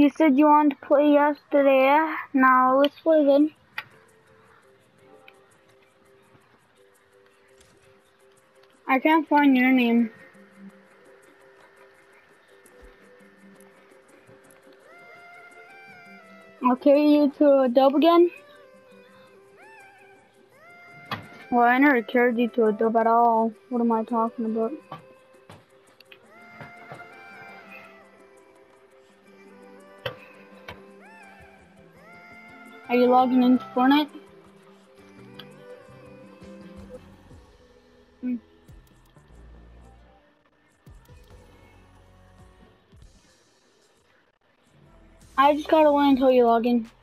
You said you wanted to play yesterday. Now let's play then. I can't find your name. I'll carry you to a dub again. Well, I never carried you to a dub at all. What am I talking about? Are you logging into Fortnite? I just gotta wait until you log in.